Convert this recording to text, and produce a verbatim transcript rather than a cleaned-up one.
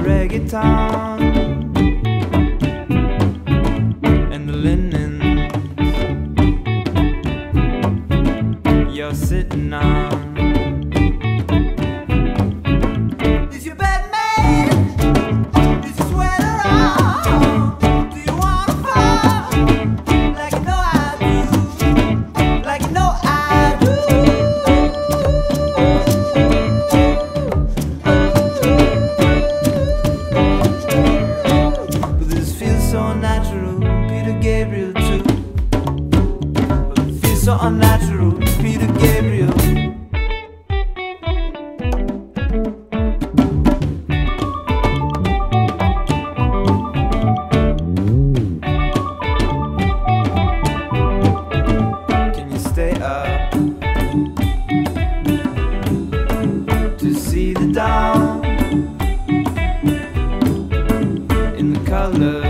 reggaeton and the linen you're sitting on. Is your bed made? Is your sweater on? Do you wanna fall? Like you know I do. Like you know I do. But this feels so natural, Peter Gabriel too. But it feels so unnatural, Peter Gabriel. Can you stay up to see the dawn in the color